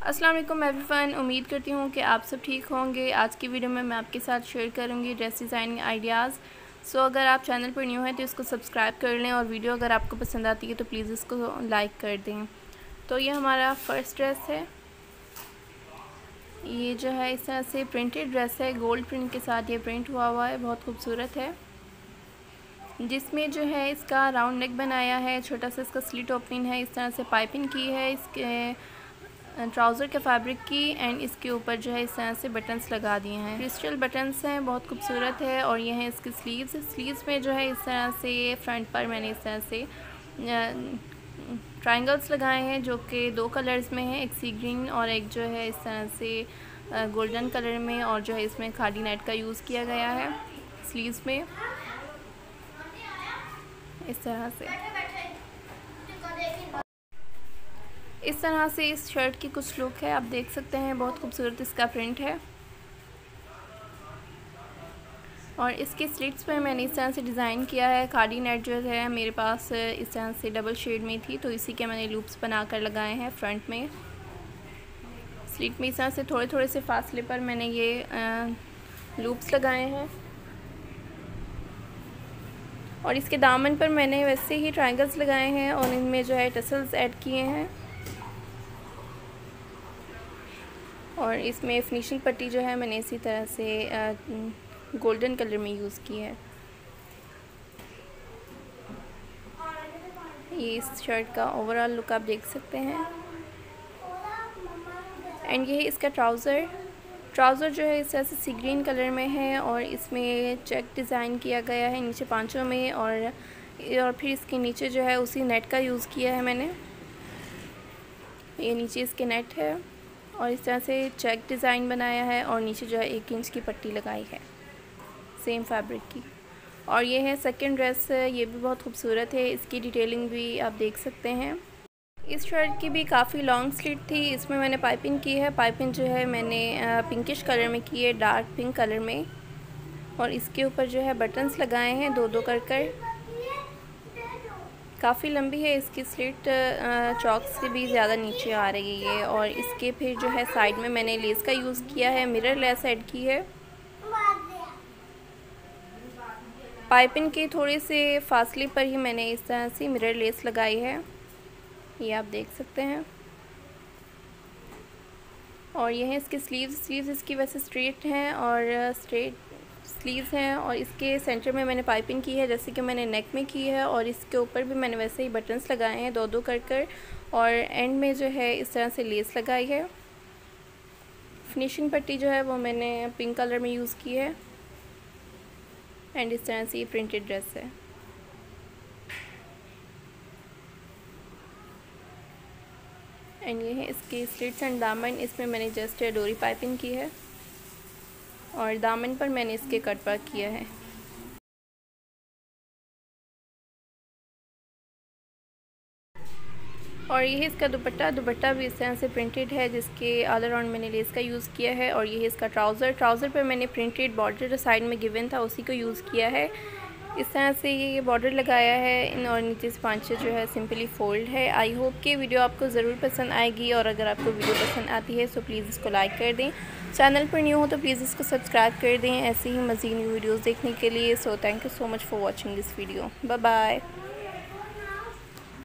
अस्सलाम वालेकुम एवरीवन, उम्मीद करती हूँ कि आप सब ठीक होंगे। आज की वीडियो में मैं आपके साथ शेयर करूँगी ड्रेस डिज़ाइनिंग आइडियाज़। अगर आप चैनल पर न्यू हैं तो इसको सब्सक्राइब कर लें और वीडियो अगर आपको पसंद आती है तो प्लीज़ इसको लाइक कर दें। तो ये हमारा फ़र्स्ट ड्रेस है। ये जो है इस तरह से प्रिंटेड ड्रेस है, गोल्ड प्रिंट के साथ ये प्रिंट हुआ है, बहुत खूबसूरत है। जिसमें जो है इसका राउंड नेक बनाया है, छोटा सा इसका स्लिट ओपनिंग है, इस तरह से पाइपिंग की है इसके ट्राउज़र के फैब्रिक की, एंड इसके ऊपर जो है इस तरह से बटन्स लगा दिए हैं, क्रिस्टल बटन्स हैं, बहुत खूबसूरत है। और ये हैं इसकी स्लीव्स में जो है इस तरह से फ्रंट पर मैंने इस तरह से ट्रायंगल्स लगाए हैं जो कि दो कलर्स में हैं, एक सी ग्रीन और एक जो है इस तरह से गोल्डन कलर में, और जो है इसमें खादी नेट का यूज़ किया गया है स्लीव्स में इस तरह से। इस तरह से इस शर्ट की कुछ लुक है, आप देख सकते हैं, बहुत खूबसूरत इसका प्रिंट है। और इसके स्लिट्स पे मैंने इस तरह से डिज़ाइन किया है। खादी नेट जो है मेरे पास इस तरह से डबल शेड में थी, तो इसी के मैंने लूप्स बनाकर लगाए हैं फ्रंट में। स्लिट में इस तरह से थोड़े थोड़े से फासले पर मैंने ये लूप्स लगाए हैं। और इसके दामन पर मैंने वैसे ही ट्रायंगल्स लगाए हैं और इनमें जो है टसल्स ऐड किए हैं। और इसमें फिनिशिंग पट्टी जो है मैंने इसी तरह से गोल्डन कलर में यूज़ की है। ये इस शर्ट का ओवरऑल लुक आप देख सकते हैं। एंड ये है इसका ट्राउज़र जो है इस तरह से सी ग्रीन कलर में है और इसमें चेक डिज़ाइन किया गया है नीचे पांचों में, और फिर इसके नीचे जो है उसी नेट का यूज़ किया है मैंने। ये नीचे इसके नेट है और इस तरह से चेक डिज़ाइन बनाया है और नीचे जो है 1 इंच की पट्टी लगाई है सेम फैब्रिक की। और ये है सेकंड ड्रेस, ये भी बहुत खूबसूरत है, इसकी डिटेलिंग भी आप देख सकते हैं। इस शर्ट की भी काफ़ी लॉन्ग स्लीट थी, इसमें मैंने पाइपिंग की है। पाइपिंग जो है मैंने पिंकिश कलर में की है, डार्क पिंक कलर में, और इसके ऊपर जो है बटन्स लगाए हैं दो दो कर काफ़ी लंबी है इसकी स्लिट, चौक से भी ज़्यादा नीचे आ रही है ये। और इसके फिर जो है साइड में मैंने लेस का यूज़ किया है, मिरर लेस ऐड की है। पाइपिंग के थोड़े से फासले पर ही मैंने इस तरह से मिरर लेस लगाई है, ये आप देख सकते हैं। और ये है इसके स्लीव्स इसकी वैसे स्ट्रेट हैं और स्ट्रेट स्लीव्स हैं, और इसके सेंटर में मैंने पाइपिंग की है जैसे कि मैंने नेक में की है, और इसके ऊपर भी मैंने वैसे ही बटन्स लगाए हैं दो दो कर और एंड में जो है इस तरह से लेस लगाई है। फिनिशिंग पट्टी जो है वो मैंने पिंक कलर में यूज़ की है, एंड इस तरह से ये प्रिंटेड ड्रेस है। एंड ये है इसके स्लिट्स एंड दामन, इसमें मैंने जस्ट डोरी पाइपिंग की है और दामन पर मैंने इसके कट वर्क किया है। और ये है इसका दुपट्टा भी इस तरह से प्रिंटेड है जिसके ऑल अराउंड मैंने लेस का यूज़ किया है। और ये है इसका ट्राउज़र पर मैंने प्रिंटेड बॉर्डर साइड में गिवन था उसी को यूज़ किया है। इस तरह से ये बॉर्डर लगाया है और नीचे से पांचे जो है सिंपली फोल्ड है। आई होप कि वीडियो आपको ज़रूर पसंद आएगी, और अगर आपको वीडियो पसंद आती है तो प्लीज़ इसको लाइक कर दें। चैनल पर न्यू हो तो प्लीज़ इसको सब्सक्राइब कर दें ऐसे ही मज़ीद वीडियोज़ देखने के लिए। So thank you so much for watching this video. Bye bye.